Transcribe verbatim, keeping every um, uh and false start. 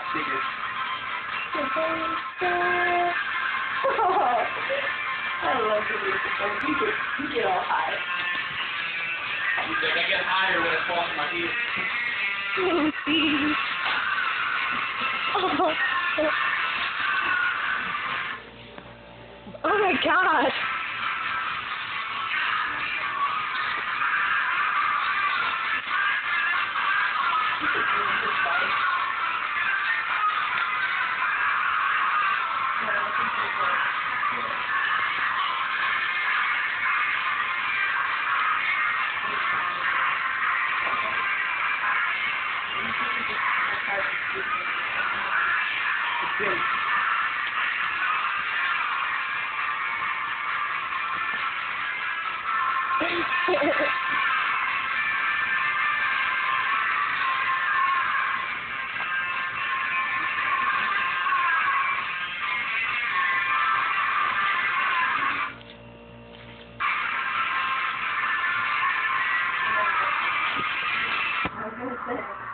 Figures. I love the Lucifer. You get, you get all high. Like I get higher when it falls in my ear. Lucy. Oh. Oh my God. I was gonna say.